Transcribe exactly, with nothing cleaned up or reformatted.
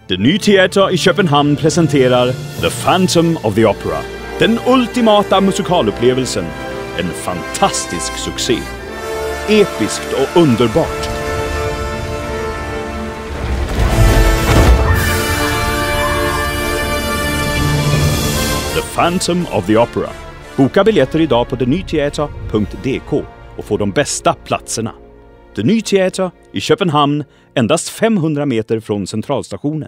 The Ny Teater i Köpenhamn presenterar The Phantom of the Opera. Den ultimata musikalupplevelsen. En fantastisk succé. Episkt och underbart. The Phantom of the Opera. Boka biljetter idag på the ny teater punkt d k och få de bästa platserna. The Ny Teater i Köpenhamn, endast femhundra meter från centralstationen.